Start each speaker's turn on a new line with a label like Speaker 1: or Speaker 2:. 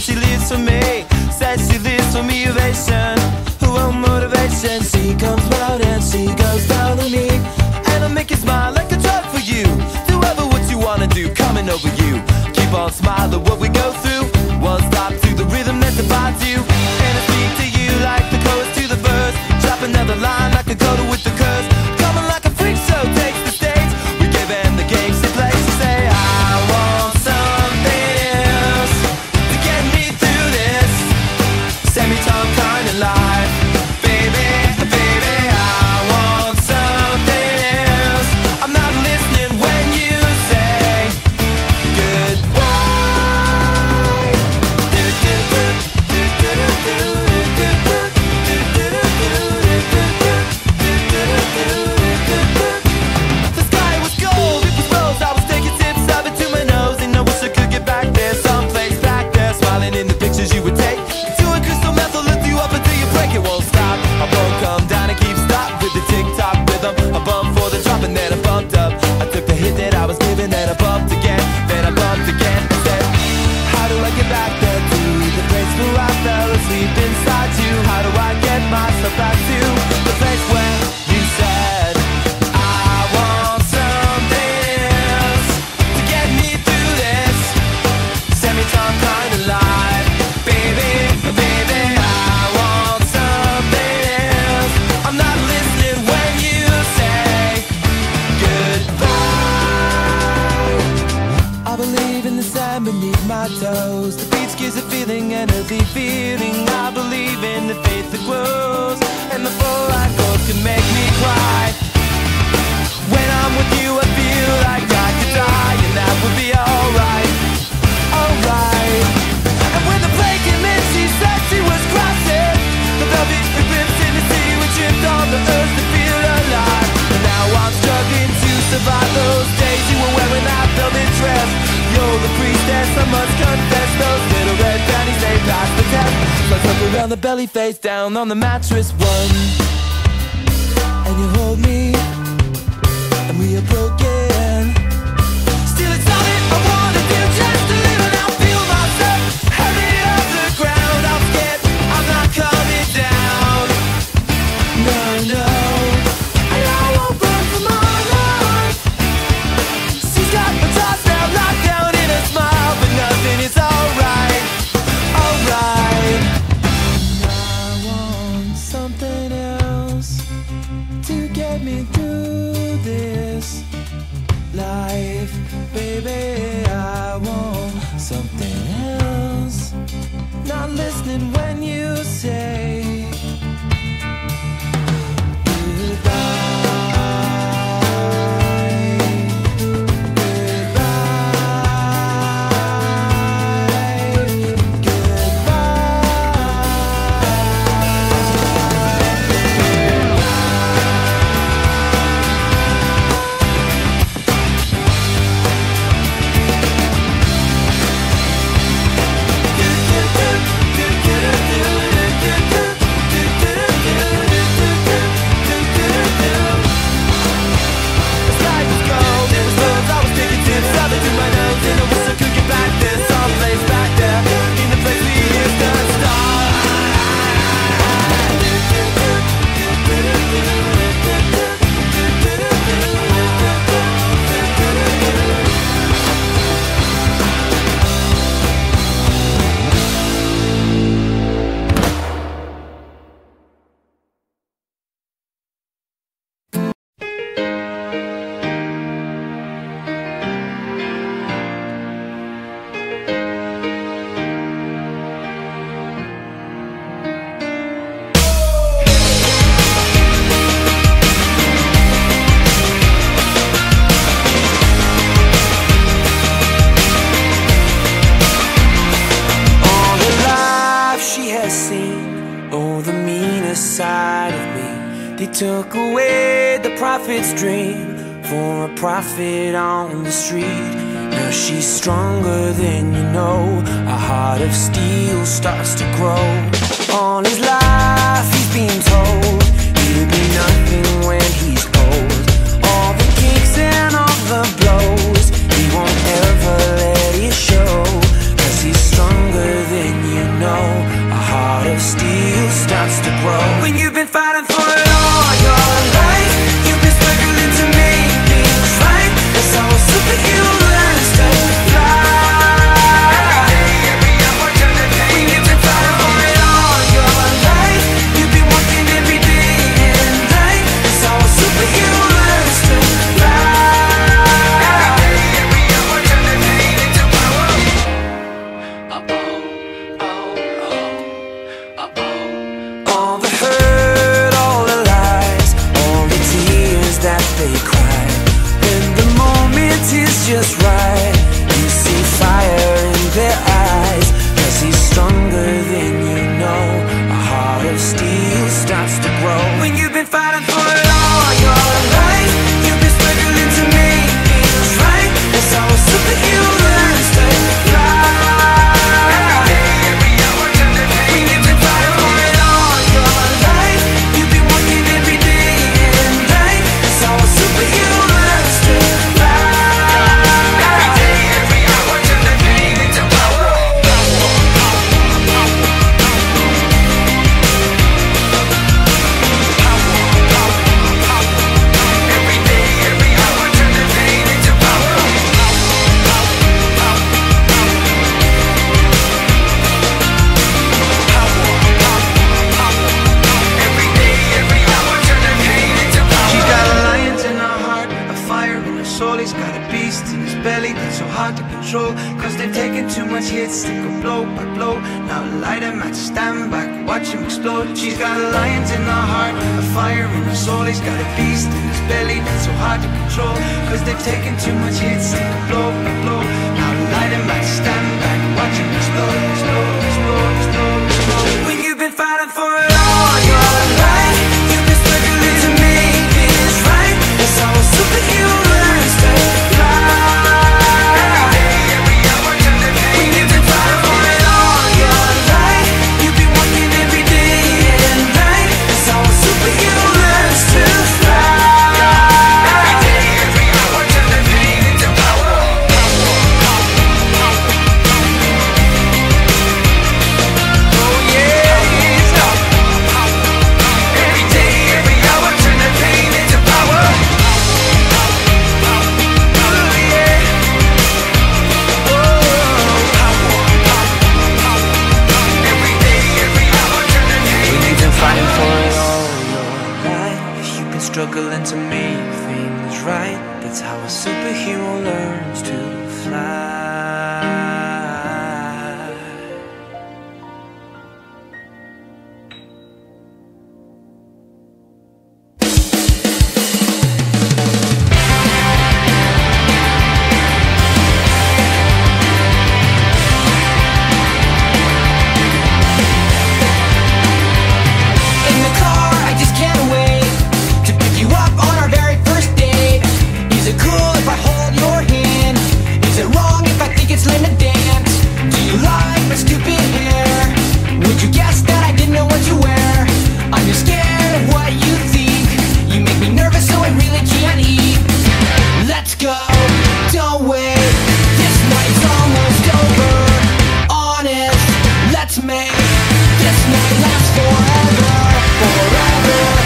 Speaker 1: she lives for me. Says she lives for motivation. Oh, motivation. She comes round and she goes down on me, and I'll make you smile like a drug for you. Do ever what you wanna do, coming over you. Keep on smiling what we go through. One stop to the rhythm that divides you. And I speak to you like the chorus to the verse. Drop another line like a coda with the curse. Coming like a freak show takes the stage. We give them the game she plays. She say, I want something else to get me through this semi-tongue kind of life. Baby, baby, I want something else. I'm not listening when you say goodbye. The sky was gold, it was rose. I was taking sips of it to my nose, and I wish I could get back there, someplace back there, smiling in the pictures you would take. Doing crystal meth will lift you up until you break. It won't stop. I won't come down and keep stop with the tick-tock rhythm. I bumped for the drop and then I bumped up. I took the hit that I was given, then I bumped again, then I bumped again. I said, how do I get back there to the place where I fell asleep inside you? How do I get myself back to the place where you said I want something else to get me through this semi-tongue kind of life? Baby, baby, I want something else. I'm not listening when you say goodbye. I believe in the sand beneath my toes. The beach gives a feeling, an earthly feeling. I believe in the faith that grows, and the full light goes can make me cry. When I'm with you, I feel like I could die, and that would be alright, alright. And when the plane came in, she said she was crossing the velvet eclipse in the sea. We tripped on the earth to feel alive, and now I'm struggling to survive those days you were wearing that velvet dress. You're the priestess, I must confess. Those little red panties, they passed the test. Slugs up around the belly, face down on the mattress. One, and you hold me, and we are broken. Still it's all that I wanna do, just to live and I'll feel myself heavy off the ground. I'm scared, I'm not coming down. No, no, and I won't run from my life. She's got my thoughts now locked down in a smile, but nothing is alright, alright. I want something else to get me through this life. Baby, I want something else. Not listening when you say took away the prophet's dream for a prophet on the street. Now she's stronger than you know. A heart of steel starts to grow. All his life he's been told he'll be nothing when he's old. All the kicks and all the blows, he won't ever let it show. 'Cause he's stronger than moment is just right. You see fire in their eyes, 'cause he's stronger than you know. A heart of steel starts to grow. When you've been fighting for it all your life, you've been struggling to make things right. That's how a superhero learns to fly. Every hour turn to pain. When you've been fighting for it all your life, you've been working every day and night. That's how a superhero learns to fly. Every day, every hour turn the pain into power. Every day, every hour turn the pain into power. Every day, every hour turn the pain into power. She's got a lion in her heart, a fire in her soul. He's got a beast in his belly that's so hard to control, 'cause they've taken too much hits, they go blow by blow. Now light him at stand back, watch him explode. She's got a lion in her heart, a fire in her soul. He's got a beast in his belly that's so hard to control, 'cause they've taken too much hits, they go blow by blow. Now light him at stand back, watch him explode, explode, explode, explode, explode. When you've been fighting for it all your life, you've been struggling to make things right. That's how a superhero learns to fly. Every day, every hour turn the pain. When you've been fighting for it all your life, you've been working every day and night. That's how a superhero learns to fly. Every day, every hour turn the pain into power. Oh yeah, every day, every hour turn the pain into power. Oh yeah. Every day, every hour turn the pain. When you've been fighting for it all your life, you've been struggling to make things right. That's how a superhero learns to fly. In the car, I just can't wait to pick you up on our very first date. Is it cool if I hold your hand? Is it wrong if I think it's lame to dance? Do you like my stupid hair? Would you guess that I didn't know what to wear? I'm just scared of what you think. You make me nervous so I really can't eat. Let's go, don't wait. This night's almost over. Honest, let's make this night last forever, forever.